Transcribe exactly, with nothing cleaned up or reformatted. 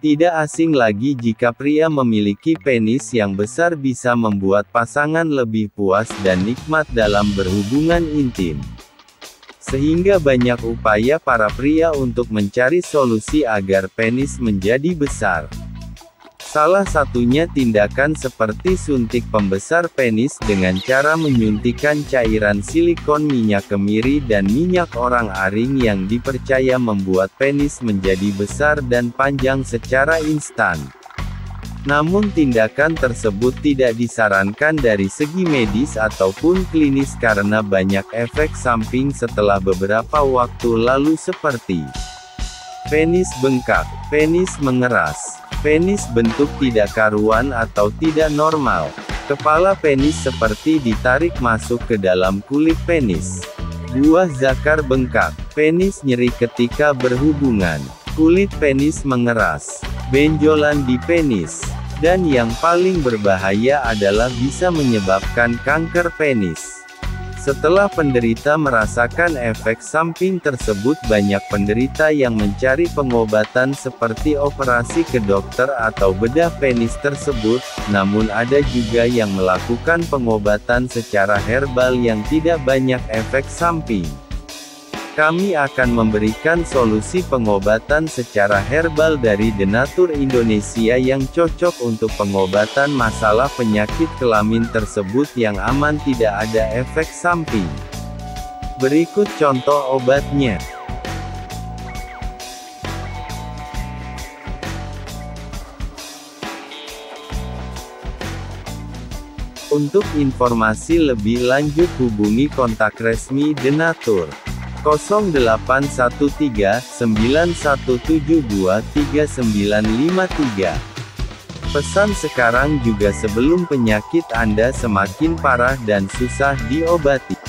Tidak asing lagi jika pria memiliki penis yang besar bisa membuat pasangan lebih puas dan nikmat dalam berhubungan intim. Sehingga banyak upaya para pria untuk mencari solusi agar penis menjadi besar. Salah satunya tindakan seperti suntik pembesar penis dengan cara menyuntikkan cairan silikon, minyak kemiri dan minyak orang-aring yang dipercaya membuat penis menjadi besar dan panjang secara instan. Namun tindakan tersebut tidak disarankan dari segi medis ataupun klinis karena banyak efek samping setelah beberapa waktu lalu seperti penis bengkak, penis mengeras, penis bentuk tidak karuan atau tidak normal, kepala penis seperti ditarik masuk ke dalam kulit penis, buah zakar bengkak, penis nyeri ketika berhubungan, kulit penis mengeras, benjolan di penis, dan yang paling berbahaya adalah bisa menyebabkan kanker penis. Setelah penderita merasakan efek samping tersebut, banyak penderita yang mencari pengobatan seperti operasi ke dokter atau bedah penis tersebut, namun ada juga yang melakukan pengobatan secara herbal yang tidak banyak efek samping. Kami akan memberikan solusi pengobatan secara herbal dari Denatur Indonesia yang cocok untuk pengobatan masalah penyakit kelamin tersebut yang aman, tidak ada efek samping. Berikut contoh obatnya. Untuk informasi lebih lanjut hubungi kontak resmi Denatur nol delapan satu tiga, sembilan satu tujuh dua, tiga sembilan lima tiga. Pesan sekarang juga sebelum penyakit Anda semakin parah dan susah diobati.